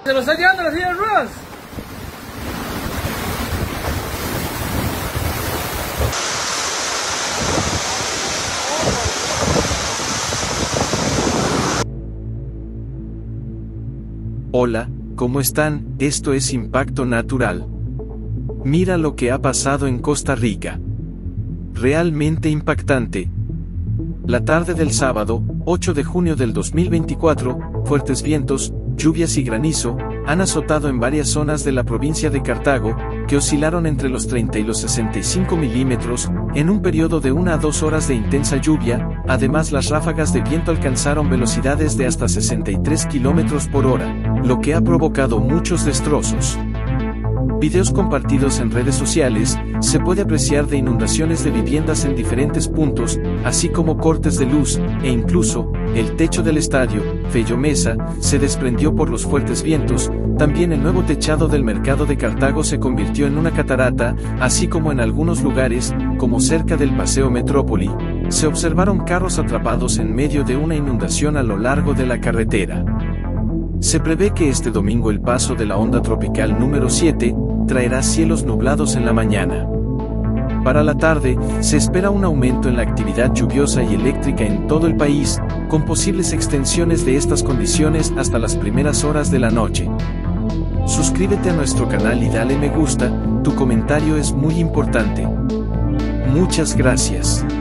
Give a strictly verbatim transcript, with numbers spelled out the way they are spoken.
Se lo está llevando la silla de ruedas. Hola, ¿cómo están? Esto es Impacto Natural. Mira lo que ha pasado en Costa Rica. Realmente impactante. La tarde del sábado, ocho de junio del dos mil veinticuatro, fuertes vientos, lluvias y granizo, han azotado en varias zonas de la provincia de Cartago, que oscilaron entre los treinta y los sesenta y cinco milímetros, en un periodo de una a dos horas de intensa lluvia. Además, las ráfagas de viento alcanzaron velocidades de hasta sesenta y tres kilómetros por hora, lo que ha provocado muchos destrozos. Videos compartidos en redes sociales, se puede apreciar de inundaciones de viviendas en diferentes puntos, así como cortes de luz, e incluso, el techo del estadio, Fello Mesa, se desprendió por los fuertes vientos. También el nuevo techado del mercado de Cartago se convirtió en una catarata, así como en algunos lugares, como cerca del Paseo Metrópoli, se observaron carros atrapados en medio de una inundación a lo largo de la carretera. Se prevé que este domingo el paso de la onda tropical número siete, traerá cielos nublados en la mañana. Para la tarde, se espera un aumento en la actividad lluviosa y eléctrica en todo el país, con posibles extensiones de estas condiciones hasta las primeras horas de la noche. Suscríbete a nuestro canal y dale me gusta, tu comentario es muy importante. Muchas gracias.